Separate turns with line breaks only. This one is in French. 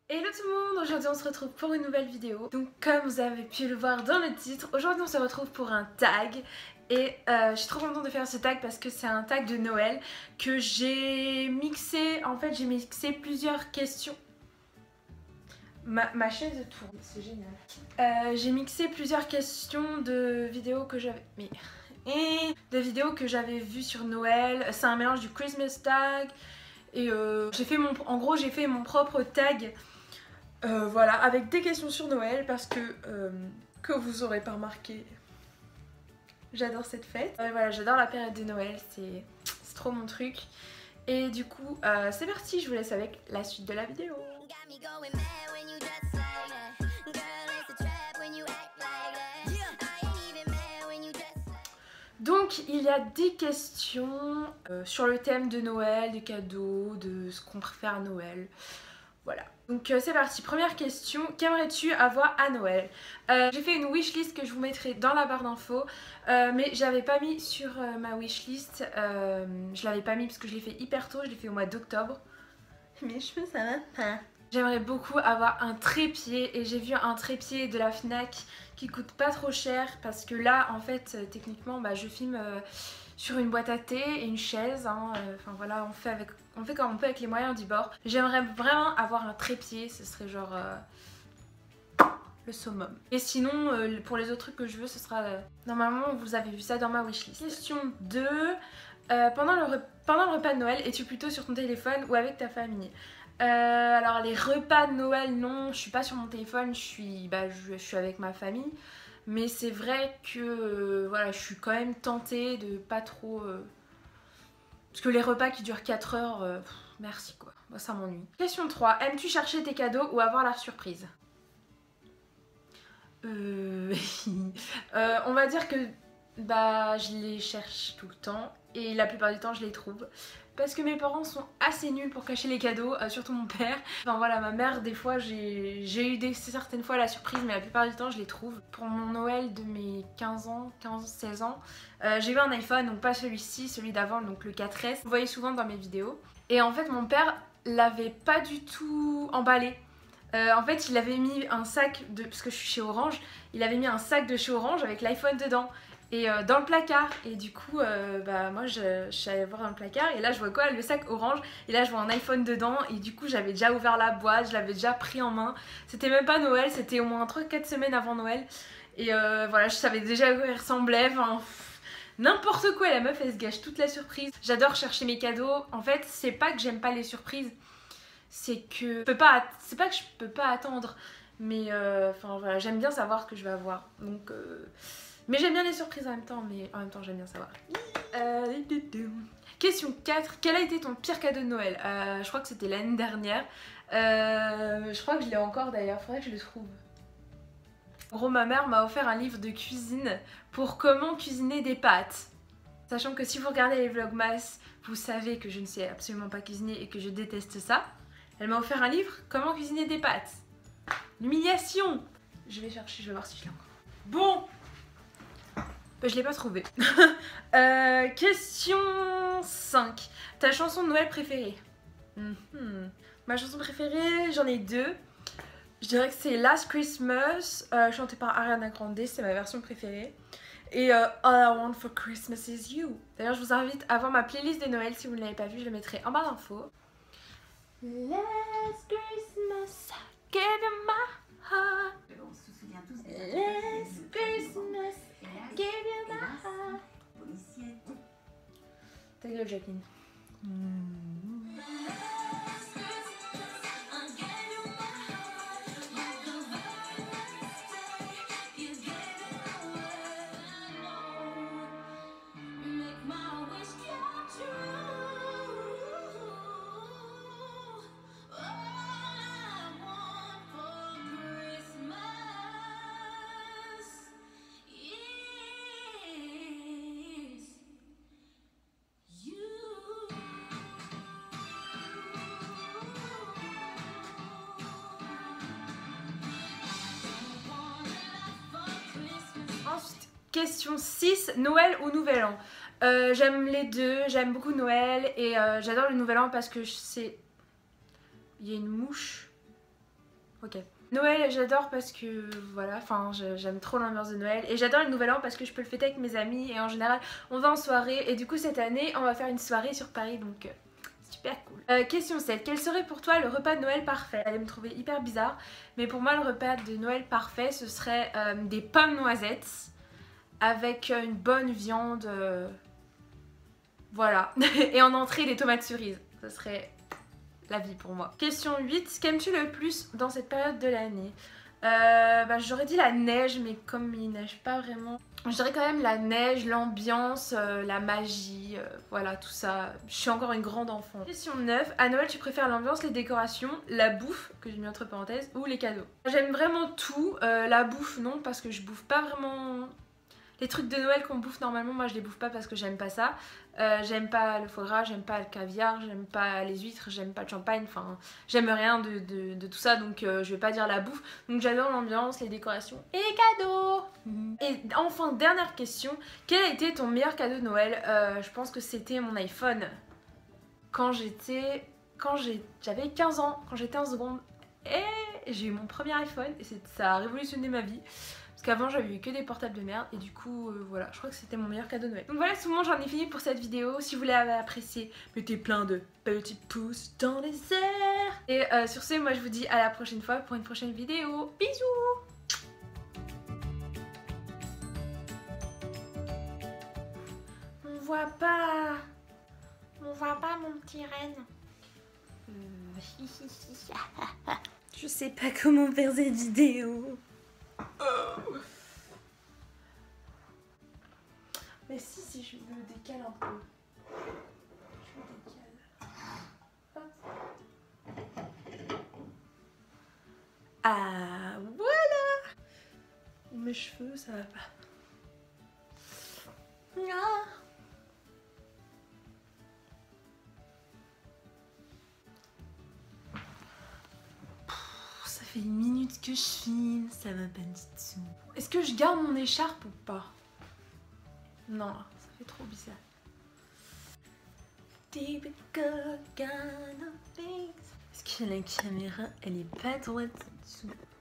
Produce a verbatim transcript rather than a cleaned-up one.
Hello tout le monde, aujourd'hui on se retrouve pour une nouvelle vidéo. Donc comme vous avez pu le voir dans le titre, aujourd'hui on se retrouve pour un tag. Et euh, je suis trop contente de faire ce tag parce que c'est un tag de Noël que j'ai mixé. En fait j'ai mixé plusieurs questions. Ma, ma chaise tourne, c'est génial. Euh, j'ai mixé plusieurs questions de vidéos que j'avais... Mais... Et de vidéos que j'avais vues sur Noël. C'est un mélange du Christmas tag. Et euh, j'ai fait mon... En gros j'ai fait mon propre tag. Euh, voilà, avec des questions sur Noël parce que, euh, que vous aurez pas remarqué, j'adore cette fête. Euh, voilà, j'adore la période de Noël, c'est trop mon truc. Et du coup, euh, c'est parti, je vous laisse avec la suite de la vidéo. Donc il y a des questions euh, sur le thème de Noël, des cadeaux, de ce qu'on préfère à Noël. Voilà, donc euh, c'est parti. Première question, qu'aimerais-tu avoir à Noël? euh, J'ai fait une wishlist que je vous mettrai dans la barre d'infos, euh, mais j'avais pas mis sur euh, ma wishlist. Euh, je l'avais pas mis parce que je l'ai fait hyper tôt, je l'ai fait au mois d'octobre. Mes cheveux ça va pas. J'aimerais beaucoup avoir un trépied et j'ai vu un trépied de la Fnac qui coûte pas trop cher parce que là en fait euh, techniquement bah, je filme euh, sur une boîte à thé et une chaise, hein. Enfin voilà, on fait, avec, on fait comme on peut avec les moyens du bord. J'aimerais vraiment avoir un trépied, ce serait genre euh, le summum. Et sinon euh, pour les autres trucs que je veux ce sera... Euh, normalement vous avez vu ça dans ma wishlist. Question deux, euh, pendant, le pendant le repas de Noël, es-tu plutôt sur ton téléphone ou avec ta famille? Euh, alors les repas de Noël, non, je suis pas sur mon téléphone, je suis, bah, je, je suis avec ma famille. Mais c'est vrai que euh, voilà, je suis quand même tentée de pas trop... Euh... Parce que les repas qui durent quatre heures, euh, pff, merci quoi, moi ça m'ennuie. Question trois, aimes-tu chercher tes cadeaux ou avoir la surprise? euh... euh, On va dire que bah, je les cherche tout le temps et la plupart du temps je les trouve. Parce que mes parents sont assez nuls pour cacher les cadeaux, euh, surtout mon père. Enfin voilà, ma mère, des fois, j'ai eu des, certaines fois la surprise, mais la plupart du temps, je les trouve. Pour mon Noël de mes quinze ans, quinze seize ans, euh, j'ai eu un iPhone, donc pas celui-ci, celui d'avant, donc le quatre S. Vous voyez souvent dans mes vidéos. Et en fait, mon père l'avait pas du tout emballé. Euh, en fait, il avait mis un sac de... Parce que je suis chez Orange, il avait mis un sac de chez Orange avec l'iPhone dedans. Et euh, dans le placard, et du coup euh, bah moi je, je suis allée voir dans le placard et là je vois quoi, le sac orange, et là je vois un iPhone dedans et du coup j'avais déjà ouvert la boîte, je l'avais déjà pris en main. C'était même pas Noël, c'était au moins trois quatre semaines avant Noël et euh, voilà, je savais déjà à quoi il ressemblait, enfin n'importe quoi. La meuf elle se gâche toute la surprise. J'adore chercher mes cadeaux, en fait c'est pas que j'aime pas les surprises, c'est que je peux pas, c'est pas que je peux pas attendre, mais euh, enfin voilà, j'aime bien savoir ce que je vais avoir, donc euh, mais j'aime bien les surprises en même temps, mais en même temps j'aime bien savoir. Euh... Question quatre. Quel a été ton pire cadeau de Noël? euh, Je crois que c'était l'année dernière. Euh... Je crois que je l'ai encore d'ailleurs, faudrait que je le trouve. En gros, ma mère m'a offert un livre de cuisine pour comment cuisiner des pâtes. Sachant que si vous regardez les vlogmas, vous savez que je ne sais absolument pas cuisiner et que je déteste ça. Elle m'a offert un livre, comment cuisiner des pâtes. L'humiliation. Je vais chercher, je vais voir si je l'ai encore. Bon, bah, je l'ai pas trouvé. euh, question cinq. Ta chanson de Noël préférée? mm-hmm. Ma chanson préférée, j'en ai deux. Je dirais que c'est Last Christmas, euh, chantée par Ariana Grande, c'est ma version préférée. Et euh, All I Want for Christmas is You. D'ailleurs, je vous invite à voir ma playlist de Noël si vous ne l'avez pas vue, je le mettrai en barre d'infos. Last Christmas, I gave you my heart.
On se souvient tous des
Last Christmas, I gave you my heart. Ta gueule, Jacqueline. Mmh. Question six, Noël ou Nouvel An? euh, J'aime les deux, j'aime beaucoup Noël et euh, j'adore le Nouvel An parce que c'est... Il y a une mouche. ok. Noël, j'adore parce que voilà, enfin j'aime trop l'ambiance de Noël. Et j'adore le nouvel an parce que je peux le fêter avec mes amis. Et en général, on va en soirée. Et du coup, cette année, on va faire une soirée sur Paris. Donc, euh, super cool. Euh, question sept. Quel serait pour toi le repas de Noël parfait? Vous allez me trouver hyper bizarre. Mais pour moi, le repas de Noël parfait, ce serait euh, des pommes noisettes avec une bonne viande. Euh, voilà. Et en entrée, des tomates cerises. Ce serait la vie pour moi. Question huit. Qu'aimes-tu le plus dans cette période de l'année? euh, bah, J'aurais dit la neige, mais comme il neige pas vraiment, je dirais quand même la neige, l'ambiance, euh, la magie, euh, voilà tout ça. Je suis encore une grande enfant. Question neuf. À Noël, tu préfères l'ambiance, les décorations, la bouffe, que j'ai mis entre parenthèses, ou les cadeaux? J'aime vraiment tout. euh, La bouffe, non, parce que je bouffe pas vraiment... Les trucs de Noël qu'on bouffe normalement, moi je les bouffe pas parce que j'aime pas ça. Euh, j'aime pas le foie gras, j'aime pas le caviar, j'aime pas les huîtres, j'aime pas le champagne, enfin j'aime rien de, de, de tout ça, donc euh, je vais pas dire la bouffe. Donc j'adore l'ambiance, les décorations et les cadeaux. Mmh. Et enfin, dernière question, quel a été ton meilleur cadeau de Noël? euh, Je pense que c'était mon iPhone. Quand j'étais... Quand j'avais quinze ans, quand j'étais en seconde, et j'ai eu mon premier iPhone et ça a révolutionné ma vie. Parce qu'avant j'avais eu que des portables de merde et du coup euh, voilà, je crois que c'était mon meilleur cadeau de Noël. Donc voilà, tout le monde, j'en ai fini pour cette vidéo. Si vous l'avez apprécié, mettez plein de petits pouces dans les airs. Et euh, sur ce, moi je vous dis à la prochaine fois pour une prochaine vidéo. Bisous. On voit pas. On voit pas mon petit renne. Je sais pas comment faire cette vidéo. Oh. Mais si, si je me décale un peu. Je me décale. Hop. Ah, voilà. Mes cheveux, ça va pas. Ah. Ça fait une minute que je filme, ça va pas du tout. Est-ce que je garde mon écharpe ou pas? Non, ça fait trop bizarre. Est-ce que la caméra, elle est pas droite dessous?